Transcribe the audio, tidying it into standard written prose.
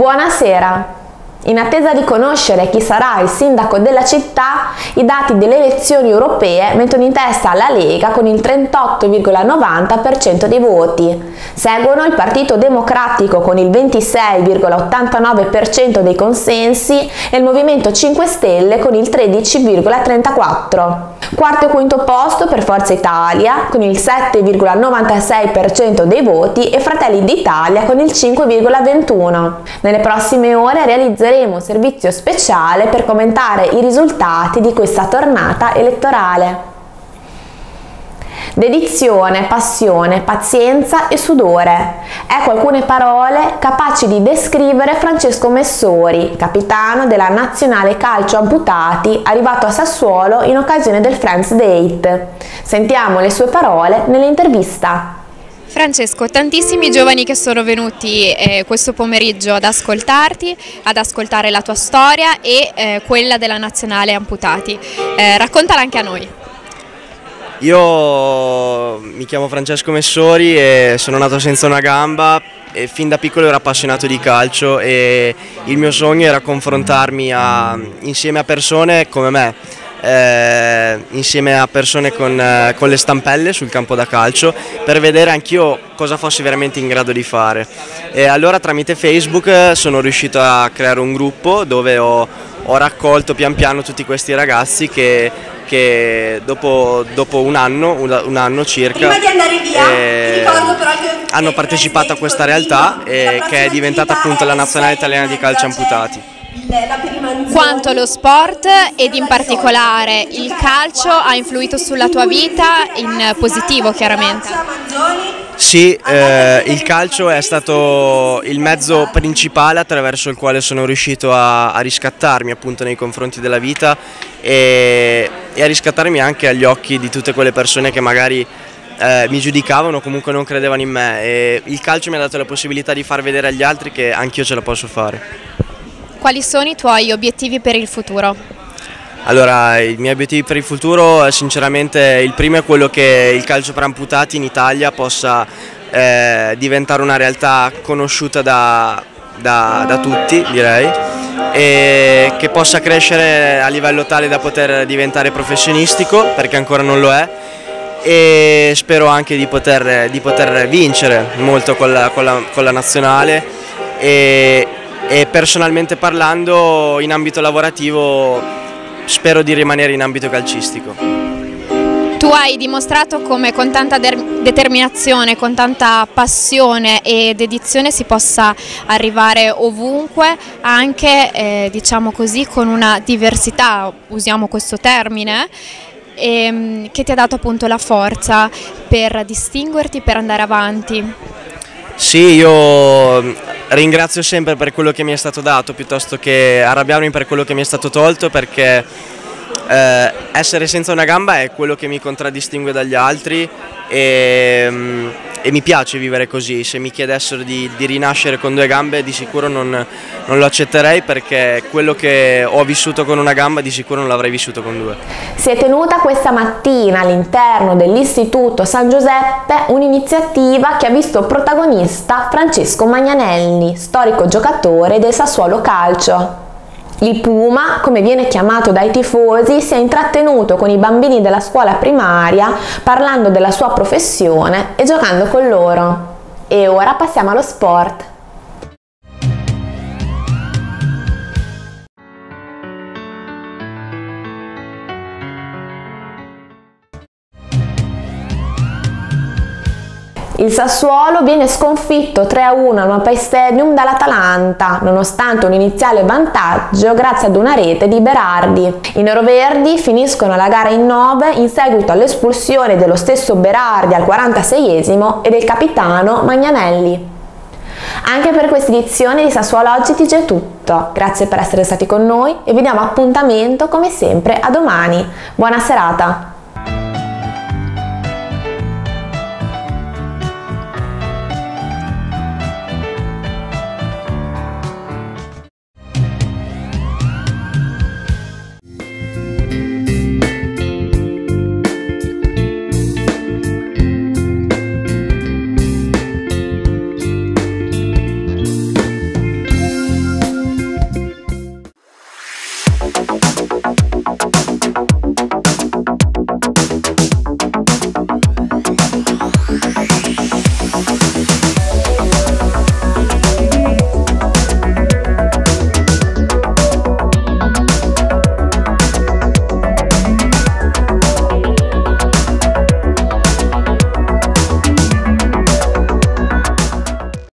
Buonasera! In attesa di conoscere chi sarà il sindaco della città, i dati delle elezioni europee mettono in testa la Lega con il 38,90% dei voti. Seguono il Partito Democratico con il 26,89% dei consensi e il Movimento 5 Stelle con il 13,34%. Quarto e quinto posto per Forza Italia con il 7,96% dei voti e Fratelli d'Italia con il 5,21%. Nelle prossime ore realizzeremo un servizio speciale per commentare i risultati di questa tornata elettorale. Dedizione, passione, pazienza e sudore. Ecco alcune parole capaci di descrivere Francesco Messori, capitano della Nazionale Calcio Amputati, arrivato a Sassuolo in occasione del Friends Date. Sentiamo le sue parole nell'intervista. Francesco, tantissimi giovani che sono venuti questo pomeriggio ad ascoltarti, ad ascoltare la tua storia e quella della Nazionale Amputati. Raccontala anche a noi. Io mi chiamo Francesco Messori e sono nato senza una gamba e fin da piccolo ero appassionato di calcio e il mio sogno era confrontarmi insieme a persone come me. Insieme a persone con le stampelle sul campo da calcio per vedere anch'io cosa fossi veramente in grado di fare, e allora tramite Facebook sono riuscito a creare un gruppo dove ho raccolto pian piano tutti questi ragazzi che dopo un anno circa hanno partecipato a questa realtà che è diventata appunto la Nazionale Italiana di Calcio Amputati. Quanto lo sport ed in particolare il calcio ha influito sulla tua vita in positivo, chiaramente? Sì, il calcio è stato il mezzo principale attraverso il quale sono riuscito a riscattarmi appunto nei confronti della vita e a riscattarmi anche agli occhi di tutte quelle persone che magari mi giudicavano o comunque non credevano in me, e il calcio mi ha dato la possibilità di far vedere agli altri che anch'io ce la posso fare. Quali sono i tuoi obiettivi per il futuro? Allora, i miei obiettivi per il futuro, sinceramente, il primo è quello che il calcio per amputati in Italia possa diventare una realtà conosciuta da tutti, direi, e che possa crescere a livello tale da poter diventare professionistico, perché ancora non lo è, e spero anche di poter vincere molto con la nazionale e personalmente parlando in ambito lavorativo spero di rimanere in ambito calcistico. Tu hai dimostrato come con tanta determinazione, con tanta passione e dedizione si possa arrivare ovunque, anche diciamo così con una diversità, usiamo questo termine, che ti ha dato appunto la forza per distinguerti, per andare avanti. Sì, io ringrazio sempre per quello che mi è stato dato piuttosto che arrabbiarmi per quello che mi è stato tolto, perché essere senza una gamba è quello che mi contraddistingue dagli altri e mi piace vivere così. Se mi chiedessero di rinascere con due gambe di sicuro non lo accetterei, perché quello che ho vissuto con una gamba di sicuro non l'avrei vissuto con due. Si è tenuta questa mattina all'interno dell'Istituto San Giuseppe un'iniziativa che ha visto protagonista Francesco Magnanelli, storico giocatore del Sassuolo Calcio. Il Puma, come viene chiamato dai tifosi, si è intrattenuto con i bambini della scuola primaria parlando della sua professione e giocando con loro. E ora passiamo allo sport. Il Sassuolo viene sconfitto 3-1 al Mapei Stadium dall'Atalanta, nonostante un iniziale vantaggio grazie ad una rete di Berardi. I neroverdi finiscono la gara in 9 in seguito all'espulsione dello stesso Berardi al 46esimo e del capitano Magnanelli. Anche per questa edizione di Sassuolo Oggi TG è tutto. Grazie per essere stati con noi e vi diamo appuntamento come sempre a domani. Buona serata!